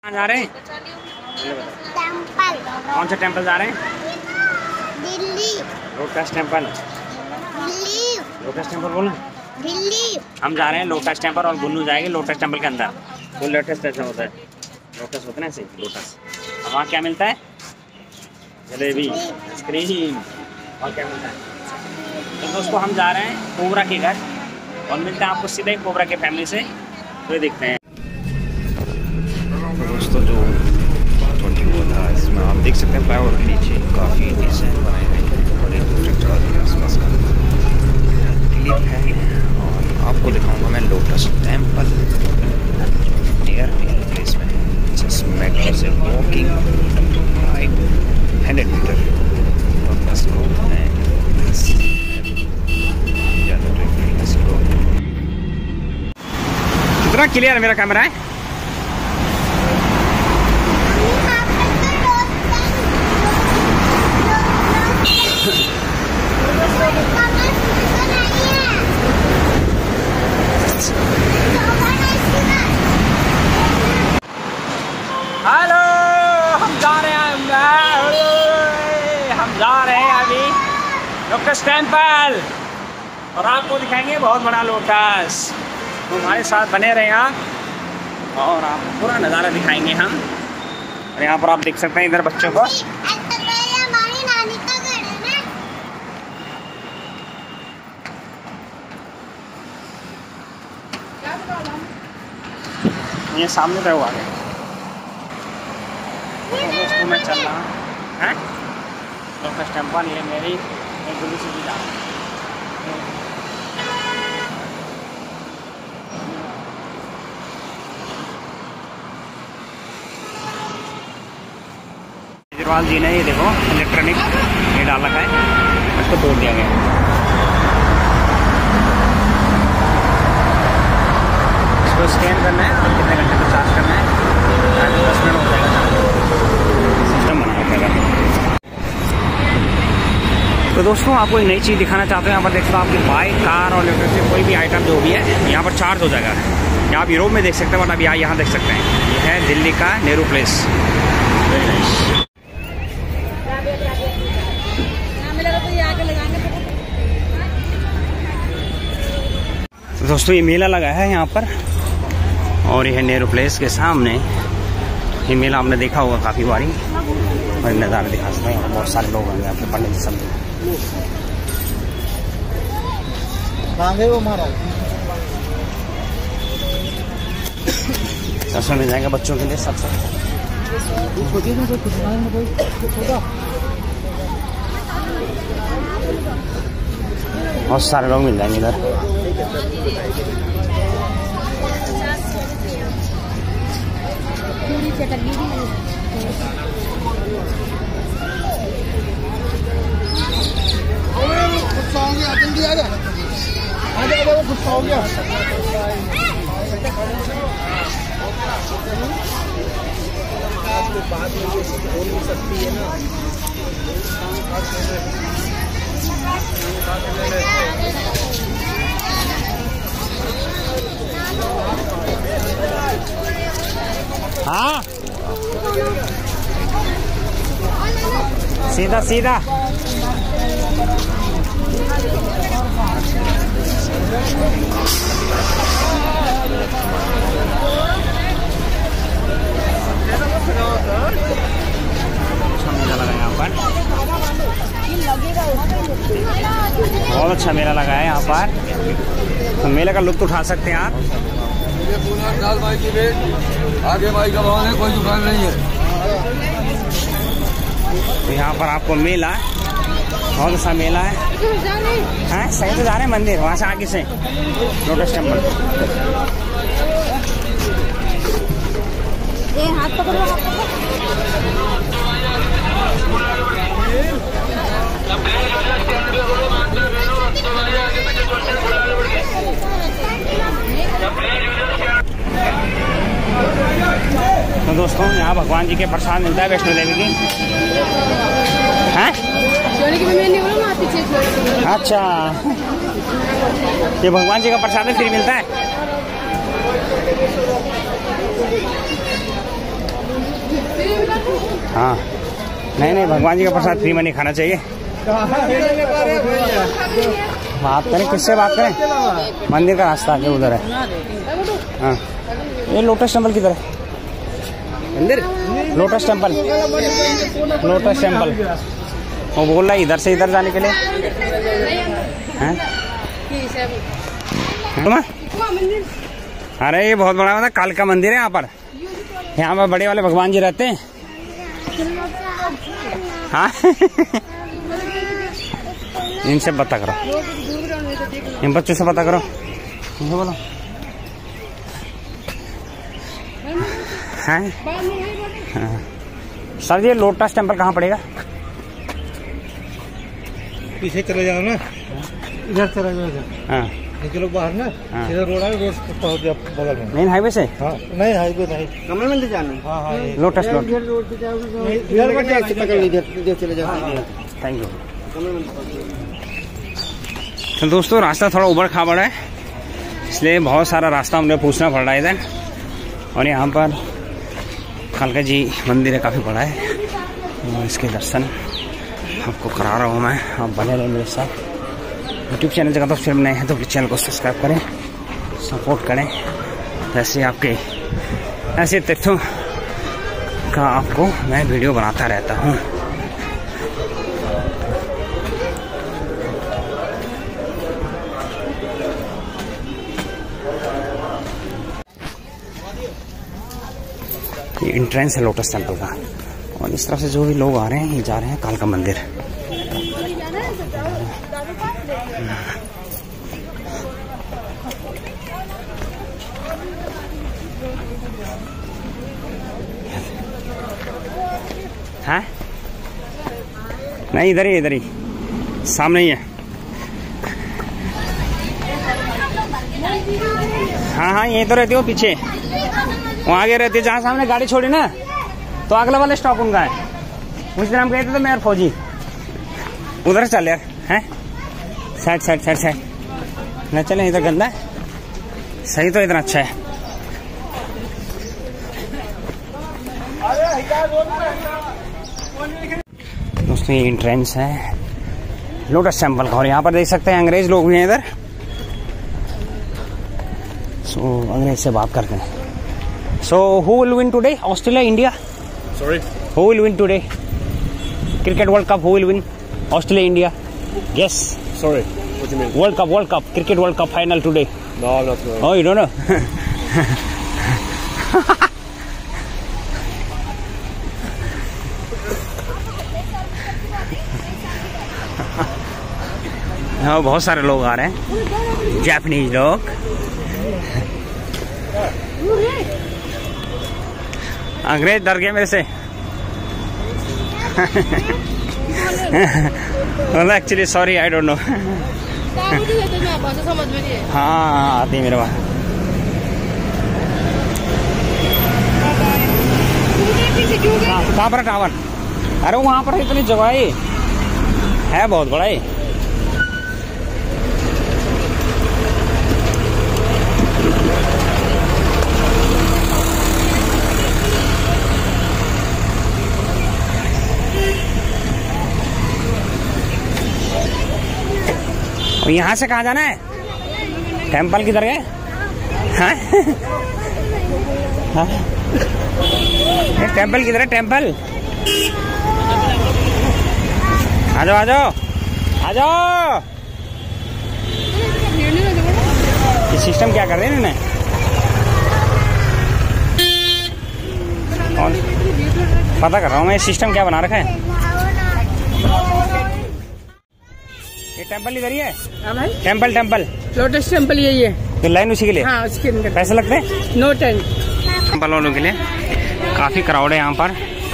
कहाँ जा रहे हैं? टेम्पल। कौन से टेम्पल जा रहे हैं? Delhi. Lotus temple. Delhi. Lotus temple बोलना। दिल्ली। हम जा रहे हैं लोटस टेम्पल और गुन्नू जाएंगे लोटस टेम्पल के अंदर। वो लोटस कैसा होता है? लोटस होता है ना ऐसे लोटस। अब वहाँ क्या मिलता है? जलेबी, आइसक्रीम और क्या मिलता है? तो दोस्तों हम जा रहे हैं कोबरा के घर और मिलते हैं आपको सीधे ही कोबरा के फैमिली से। तो देखते हैं दोस्तों जो 21 था इसमें आप देख सकते हैं फ्लाईओवर के नीचे काफ़ी डिजाइन बनाए गए हैं और एक आसपास का क्लिप है और आपको दिखाऊंगा मैं लोटस टेम्पल नियर प्लेस में है। जस्ट मेट्रो से वॉकिंग 500 मीटर लोटस को है। कितना क्लियर मेरा कैमरा है? हेलो, हम जा रहे हैं अभी लोटस टेम्पल और आपको दिखाएंगे बहुत बड़ा लोटस। तो हमारे साथ बने रहे आप और आपको पूरा नज़ारा दिखाएंगे हम। और यहाँ पर आप देख सकते हैं इधर बच्चों को। हमारी नानी का घर है ना। ये सामने पे हुआ है दोस्तों मैं चल रहा है लोटस टेम्पल। ये मेरी एक गुल्ली से जा केजरीवाल जी ने ये देखो इलेक्ट्रॉनिक ये डाल रखा है, इसको तोड़ दिया गया है। इसको स्कैन करना है और कितने घंटे को चार्ज करना है, 10 मिनट हो जाएगा सिस्टम बना रखा है। तो दोस्तों आपको एक नई चीज़ दिखाना चाहते हैं। यहाँ पर देख सकते हो आपकी बाइक कार और इलेक्ट्रिक कोई भी आइटम जो भी है यहाँ पर चार्ज हो जाएगा। यहाँ आप यूरोप में देख सकते हैं बट अभी यहाँ देख सकते हैं। ये है दिल्ली का नेहरू प्लेस। तो दोस्तों ये मेला लगा है यहाँ पर और ये है नेहरू प्लेस के सामने। ये मेला आपने देखा होगा काफ़ी बारी और नज़ारा दिखा सकते हैं। बहुत सारे लोग हैं यहाँ पे पंडित जी सब दर्शन मिल जाएगा बच्चों के लिए सब बहुत सारे लोग मिल जाएंगे इधर। हाँ सीधा सीधा मेला लगा यहाँ पर, बहुत अच्छा मेला लगा है यहाँ पर। तो मेले का लुत्फ उठा सकते हैं आप। आगे माई का भवन है, कोई दुकान नहीं है। तो यहाँ पर आपको मेला बहुत अच्छा मेला है। हाँ सही तो जा रहे हैं मंदिर वहाँ से आगे से लोटस टेम्पल। हाथ पकड़ो तो दोस्तों यहाँ भगवान जी के प्रसाद मिलता है वैष्णो देवी की। हैं? अच्छा ये भगवान जी का प्रसाद फ्री मिलता है। हाँ नहीं नहीं, भगवान जी का प्रसाद फ्री में नहीं खाना चाहिए। बात करें किससे बात करें? मंदिर का रास्ता आगे उधर है। हाँ ये लोटस टेम्पल किधर है? मंदिर लोटस टेम्पल, लोटस टेम्पल। वो बोल रहा है इधर से इधर जाने के लिए हैं? अरे ये बहुत बड़ा काल का मंदिर है यहाँ पर। यहाँ पर बड़े वाले भगवान जी रहते हैं। हाँ इनसे पता करो, इन बच्चों से पता करो, इनको बोलो। हैं? हाँ। सर ये लोटस टेम्पल कहाँ पड़ेगा? पीछे चले जाओ ना, इधर चले जाओ। हाँ निकलो बाहर ना, इधर रोड है, रोड पहुंच गया बगल में। मेन हाईवे से? हाँ नहीं हाईवे नहीं, कमल मंदिर जाना है। हाँ हाँ लोटस रोड पे जाओगे, इधर पकड़ लीजिए, इधर चले जाओ। Thank you. तो दोस्तों रास्ता थोड़ा उबड़ खाबड़ है, इसलिए बहुत सारा रास्ता हमने पूछना पड़ रहा है इधर। और यहाँ पर कालका जी मंदिर है, काफ़ी बड़ा है, और इसके दर्शन आपको करा रहा हूँ मैं। आप बने रहे मेरे साथ। यूट्यूब चैनल जगह तो फिल्म नए हैं तो प्लीज़ चैनल को सब्सक्राइब करें, सपोर्ट करें। ऐसे आपके ऐसे तथ्यों का आपको मैं वीडियो बनाता रहता हूँ। ये एंट्रेंस है लोटस टेम्पल का, और इस तरफ से जो भी लोग आ रहे हैं ये जा रहे हैं कालका मंदिर। हाँ नहीं इधर ही सामने ही है। हाँ हाँ यहीं तो रहती हो पीछे, वहाँ आगे रहती है जहाँ सामने गाड़ी छोड़ी ना, तो अगला वाला स्टॉप उनका है। उस दिन हम गए थे तो मैं यार फौजी उधर चल यार हैं, साइड साइड साइड साइड न चले, इधर गंदा है, सही तो इतना अच्छा है। दोस्तों ये एंट्रेंस है लोटस टेम्पल का, और यहाँ पर देख सकते हैं अंग्रेज लोग भी हैं इधर। सो अंग्रेज से बात करते हैं। So who will win today? Australia, India? Sorry? Who will win today? Cricket World Cup, who will win? Australia, India? Yes. Sorry, what do you mean? World Cup, Cricket World Cup final today. No, I'm not sure. Oh, you don't know? हाँ बहुत सारे लोग आ रहे हैं, Japanese लोग। अंग्रेज डर गए मेरे से। Actually sorry I don't know. हाँ आती है मेरे वहाँ। कहाँ पर टावर? अरे वहाँ पर इतनी जगह है बहुत बड़ा है। और यहाँ से कहाँ जाना है? टेम्पल किधर गए? हाँ? हाँ? टेम्पल किधर है? टेम्पल आ जाओ आ जाओ आ जाओ। ये सिस्टम क्या कर रहे हैं इन्होंने? और पता कर रहा हूँ मैं सिस्टम क्या बना रखा है। ये टेम्पल इधर ही है? टेम्पल टेम्पल लोटस टेम्पल यही है। तो लाइन उसी के लिए? हाँ उसके अंदर। पैसे लगते हैं? No tent. टेम्पल वालों के लिए काफी क्राउड है यहाँ पर,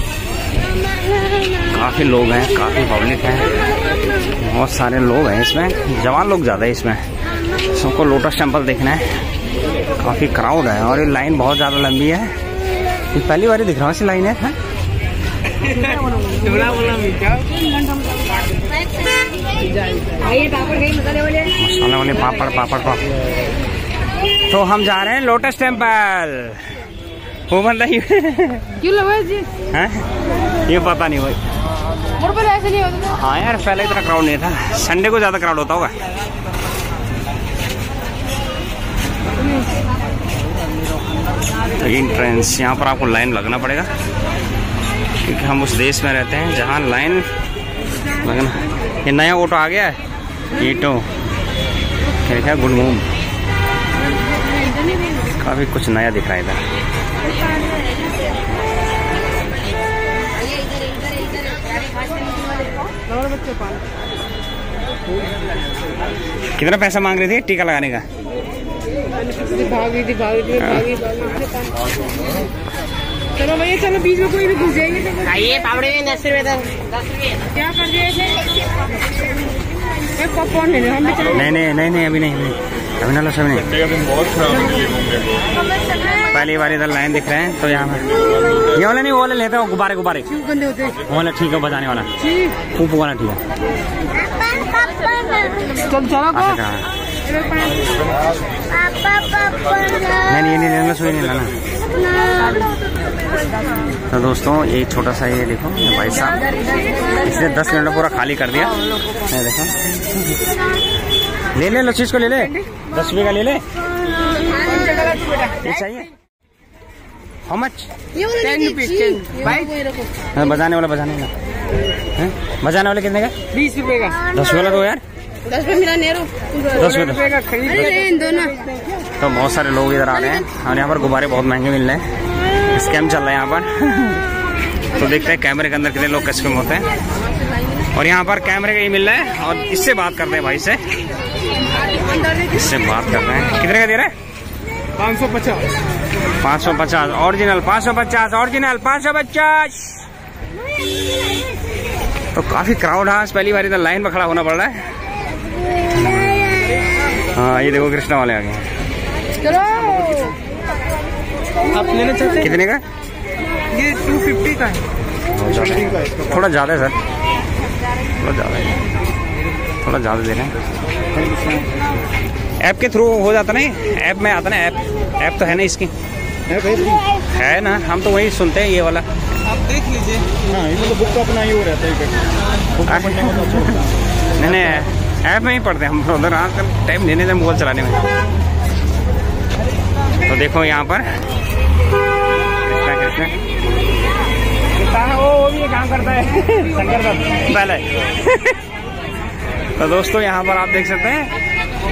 काफी लोग हैं, काफी पब्लिक है, बहुत सारे लोग हैं इसमें, जवान लोग ज्यादा है इसमें। सबको लोटस टेम्पल देखना है, काफी क्राउड है और ये लाइन बहुत ज्यादा लंबी है। ये पहली बार दिख रहा है ऐसी लाइन है। मसाला वाले पापड़ पापड़ पापड़। तो हम जा रहे हैं लोटस टेम्पल। वो बंदा ही क्यों लगा जी? हैं? ये पता नहीं भाई। और पहले ऐसे नहीं होता था। हाँ यार पहले इतना क्राउड नहीं था, संडे को ज़्यादा क्राउड होता होगा। एंट्रेंस यहाँ पर आपको लाइन लगना पड़ेगा क्योंकि हम उस देश में रहते हैं जहाँ लाइन लगना। ये नया ऑटो आ गया है, ईटो क्या गुलमूम, काफ़ी कुछ नया दिख रहा है इधर। कितना पैसा मांग रही थी टीका लगाने का? भागी थी। चलो भैया चलो, बीच में कोई भी घुस जाएंगे। आइए पापड़ी 10 रुपए क्या कर दिए? पॉपकॉर्न ले लो हम भी चलो। नहीं अभी नहीं अभी ना लो सभी नहीं। पहली बार इधर लाइन दिख रहे हैं तो यहाँ पर ये वाला नहीं, वो वाला लेते हो गुब्बारे गंदे होते हैं। वो वाला ठीक है, बजाने वाला फूफू वाला ठीक है। चलो नहीं लेना, सुई नहीं लाना। तो दोस्तों ये छोटा सा ये देखो भाई साहब, इसने 10 मिनट में पूरा खाली कर दिया। ये देखो, ले लो चीज को, ले ले 10 रुपये का ले ले। ये चाहिए हाउ मच? 10 रुपीज भाई। बजाने वाला कितने का? 20 रुपए का। 10 वाला दो यार। 10 रुपए मिला नेहरू। 10 रुपए का खरीद दो ना। तो बहुत सारे लोग इधर आ रहे हैं और यहाँ पर गुब्बारे बहुत महंगे मिल रहे हैं। स्कैम चल रहा है यहाँ पर। तो देखते हैं कैमरे के अंदर कितने लोग स्कैम होते हैं। और यहाँ पर कैमरे का ही मिल रहा है और इससे बात करते हैं, भाई से इससे बात कर रहे हैं। कितने का दे रहे हैं? 550 ओरिजिनल, 550 ओरिजिनल, 550। तो काफी क्राउड है आज, पहली बार इधर लाइन में खड़ा होना पड़ रहा है। हाँ ये देखो कृष्णा वाले आ गए। आप लेना चाहते हैं? कितने का? ये 250 का है। थोड़ा ज्यादा है सर, थोड़ा ज्यादा दे रहे हैं। ऐप के थ्रू हो जाता नहीं, ऐप में आता ना, ऐप तो है ना इसकी, है ना, हम तो वही सुनते हैं ये वाला। आप देख लीजिए। हाँ इसमें तो बुक का अपना ही हो रहता है। नहीं ऐप में ही पढ़ते हैं हम उधर, आजकल टाइम देने से मोबाइल चलाने में। तो देखो यहाँ पर कृष्णा वो भी काम करता है शंकर का पहले। तो दोस्तों यहाँ पर आप देख सकते हैं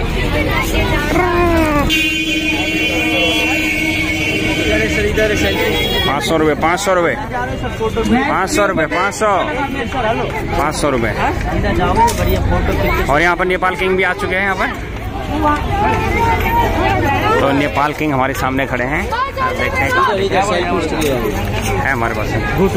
500 रुपये 500 रुपये 500 रुपये 500 रुपये। और यहाँ पर नेपाल किंग भी आ चुके हैं यहाँ पर। तो नेपाल किंग हमारे सामने खड़े हैं, देखते हैं है हमारे पास।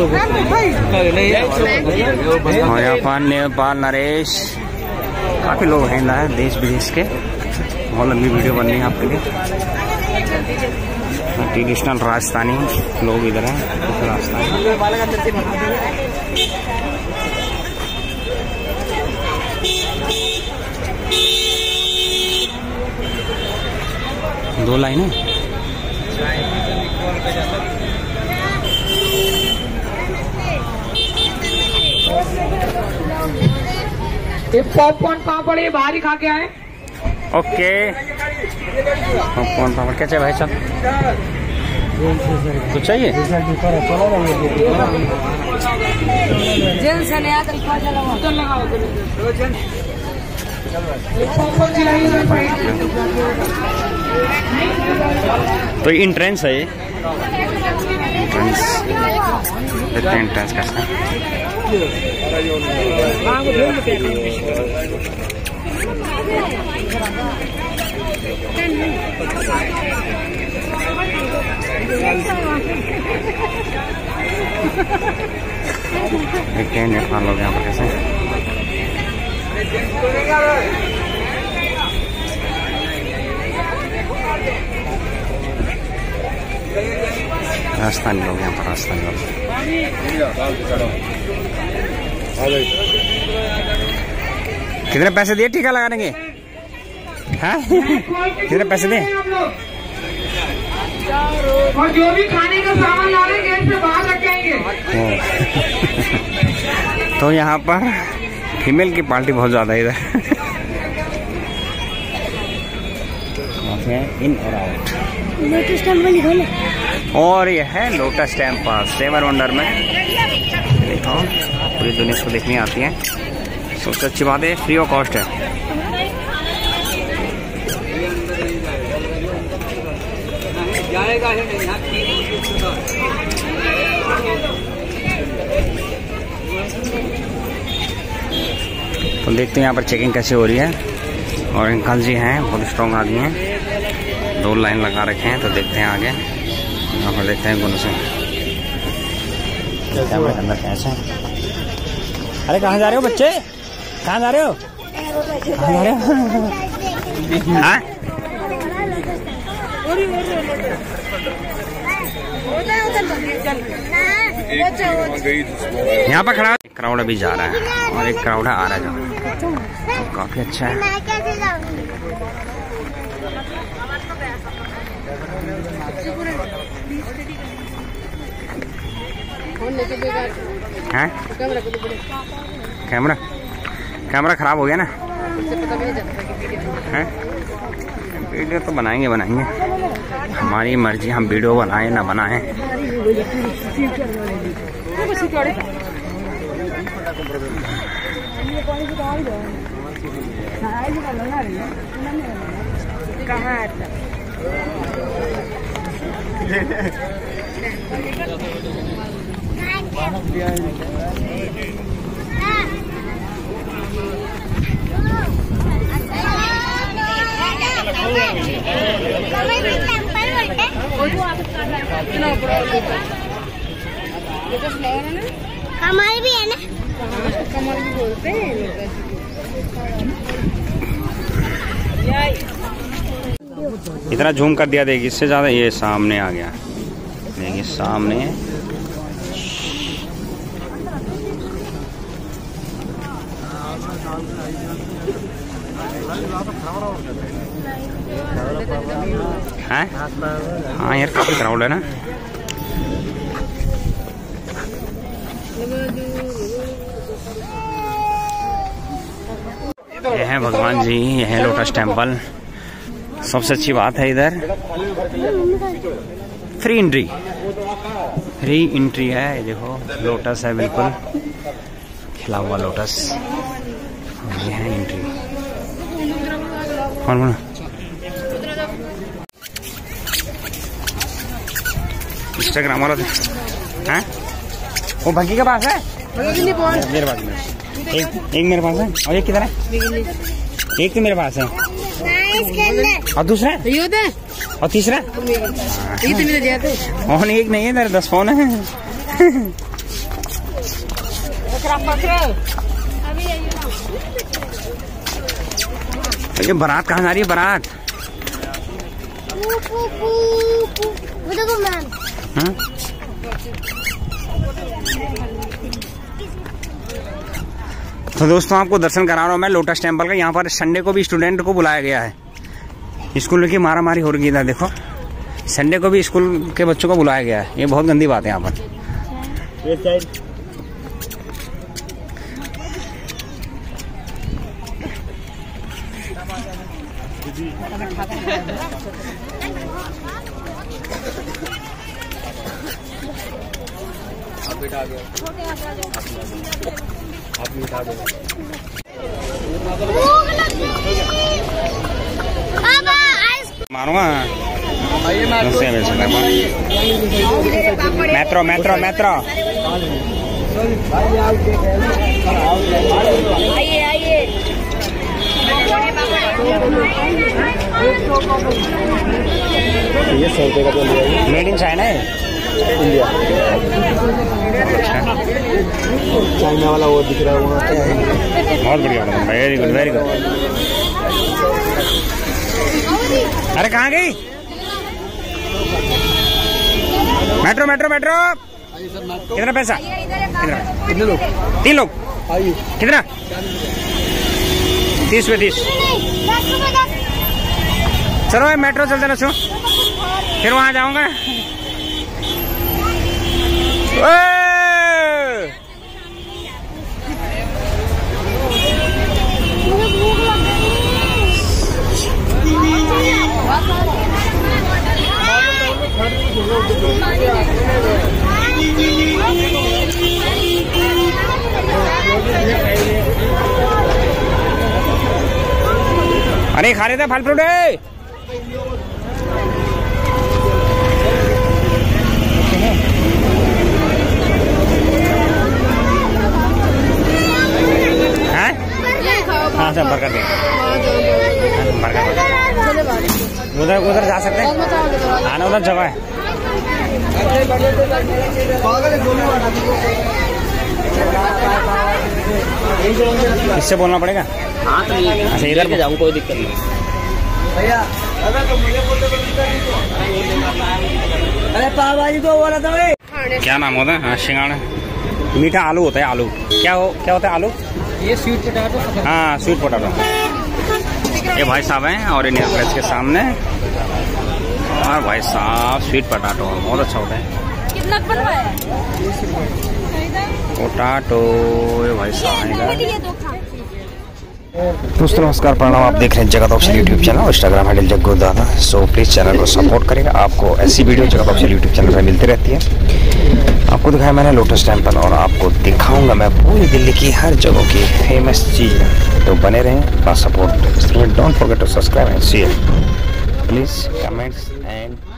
और यहाँ पर नेपाल नरेश, काफी लोग हैं ना देश विदेश के। बहुत लंबी वीडियो बननी है आपके लिए। ट्रेडिशनल राजस्थानी लोग इधर हैं, राजस्थानी। दो लाइन है। ये पॉपकॉर्न कहाँ पड़े? बाहर ही खा के आए। ओके पॉपकॉर्न पापड़ क्या चाहिए भाई साहब? कुछ चाहिए? तो एंट्रेंस है ये, एंट्रेंस कैसा देखते हैं नेपाल लोग यहाँ पर कैसे। राजस्थानी लोग यहाँ पर, राजस्थानी लोग। कितने पैसे दिए टीका लगाने के? हाँ कितने पैसे दिए? और जो भी खाने का सामान ला रहे गेट से बाहर रखेंगे। तो यहाँ पर फीमेल की पार्टी बहुत ज्यादा है इधर। इन और आउट। लोटस टेम्पल दिखो ना। और ये है लोटस टेम्पल 7 वंडर में। देखो पूरी दुनिया इसको देखने आती है। सबसे अच्छी बात है फ्री ऑफ कॉस्ट है। तो देखते हैं यहाँ पर चेकिंग कैसे हो रही है। और अंकल जी हैं बहुत स्ट्रॉन्ग आदमी हैं, 2 लाइन लगा रखे हैं। तो देखते हैं आगे, यहाँ पर देखते हैं कौन से अंदर कैसे। अरे कहाँ जा रहे हो बच्चे, कहाँ जा रहे हो, कहाँ जा रहे हो? हाँ यहाँ पर खड़ा एक क्राउड अभी जा रहा है और एक क्राउड आ रहा है जो तो काफी अच्छा है। मैं कैसे जाऊंगी? हैं? कैमरा खराब हो गया ना। हैं? वीडियो तो बनाएंगे हमारी मर्जी, हम वीडियो बनाए ना बनाए। हमारी भी है ना, कमल भी बोलते हैं। इतना झूम कर दिया, देखिए इससे ज्यादा ये सामने आ गया, देखिए सामने। हैं? हाँ यार काफी क्राउड है ना। ये है भगवान जी, ये है लोटस टेम्पल। सबसे अच्छी बात है इधर फ्री एंट्री है। देखो लोटस है, बिल्कुल खिला हुआ लोटस। ये है एंट्री। कौन बोला? इंस्टाग्राम वाला है वो भंगी के पास है, मेरे पास में एक मेरे पास है और एक किधर है? एक तो मेरे पास है और दूसरा और तीसरा फोन एक नहीं है, इधर 10 फोन है। ये बारात कहाँ जा रही है? बारात तो दोस्तों आपको दर्शन करा रहा हूँ मैं लोटस टेम्पल का। यहाँ पर संडे को भी स्टूडेंट को बुलाया गया है। स्कूल की मारामारी हो रही है, देखो संडे को भी स्कूल के बच्चों को बुलाया गया है। ये बहुत गंदी बात है यहाँ पर। मारूंगा मेट्रो मेट्रो मेट्रो। आइए आइए। ये 100 रुपये का तो लिया, मेड इन चाइना है, इंडिया। चाइना वाला वो दिख रहा है वहाँ पे। बहुत बढ़िया, वेरी गुड वेरी गुड। अरे कहाँ गई? Metro metro metro. कितना पैसा? कितने लोग? 3 लोग। आइए। कितना? 30 रुपये 30। चलो मेट्रो चलते ना। फिर वहां जाऊंगा। अरे खा रहे थे फल फ्रूट है। हाँ सब बर्गर दे, उधर उधर जा सकते हैं, आना उधर जगह है। किससे बोलना पड़ेगा? अच्छा इधर के जाऊँ, कोई दिक्कत नहीं। अरे पाव भाजी तो बोला था भाई। क्या नाम होता है? हाँ सिंगाड़ा, मीठा आलू होता है। आलू क्या होता है? आलू ये स्वीट पोटैटो। हाँ स्वीट पोटैटो। ये भाई साहब हैं और इंडियन एक्सप्रेस के सामने। और भाई साहब स्वीट पोटैटो बहुत अच्छा होता है। कितना बनवाया? पोटैटो ये भाई साहब। दोस्तों नमस्कार, प्रणाम। आप देख रहे हैं जगत ऑफिशियल यूट्यूब चैनल और Instagram handle Jaggu Dada. So please channel को सपोर्ट करेगा। आपको ऐसी वीडियो जगत ऑफिशियल यूट्यूब चैनल पर मिलती रहती है। आपको दिखाया मैंने लोटस टेम्पल और आपको दिखाऊंगा मैं पूरी दिल्ली की हर जगह की फेमस चीज़। तो बने रहें, अपना support. Don't forget to subscribe and share please, comments and